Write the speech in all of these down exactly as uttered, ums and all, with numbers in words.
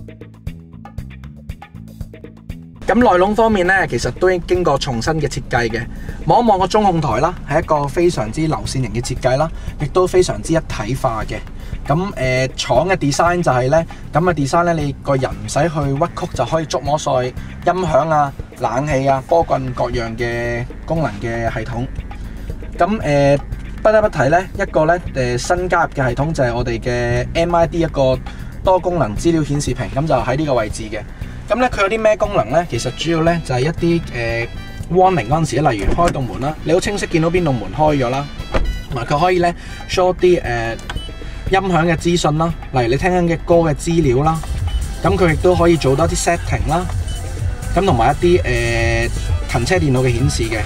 咁內籠方面咧，其實都已經經過重新嘅設計嘅。望一望個中控台啦，係一個非常之流線型嘅設計啦，亦都非常之一體化嘅。咁誒、呃、廠嘅 design 就係咧，咁嘅 design 咧，你個人唔使去屈曲就可以觸摸晒音響啊、冷氣啊、波棍各樣嘅功能嘅系統。咁誒、呃、不得不提咧，一個咧誒、呃、新加入嘅系統就係我哋嘅 M I D 一個多功能資料顯示屏，咁就喺呢個位置嘅。咁咧佢有啲咩功能咧？其實主要咧就係一啲誒 warning 嗰陣時，例如開道門啦，你好清晰見到邊道門開咗啦，同埋佢可以咧 show 啲誒、呃、音響嘅資訊啦，例如你聽緊嘅歌嘅資料啦，咁佢亦都可以做多啲 setting 啦，咁同埋一啲誒行車電腦嘅顯示嘅。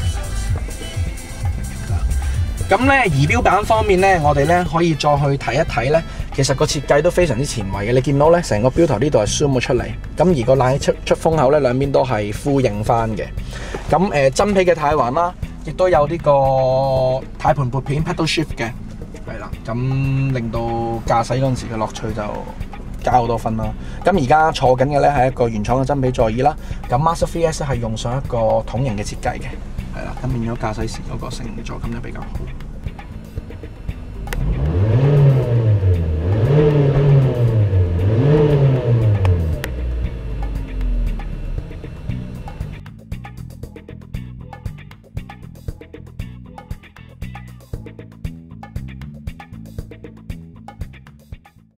咁咧儀錶板方面咧，我哋咧可以再去睇一睇咧。其實個設計都非常之前衛嘅，你見到咧成個錶頭呢度係 zoom 咗出嚟，咁而個冷氣出出風口咧兩邊都係呼應翻嘅。咁誒、呃、真皮嘅軚環啦，亦都有呢個軚盤撥片 paddle shift 嘅，係啦，咁令到駕駛嗰陣時嘅樂趣就加好多分啦。咁而家坐緊嘅咧係一個原廠嘅真皮座椅啦，咁 Mazda三 S 係用上一個筒形嘅設計嘅，係啦，咁變咗駕駛時嗰個乘坐感就比較好。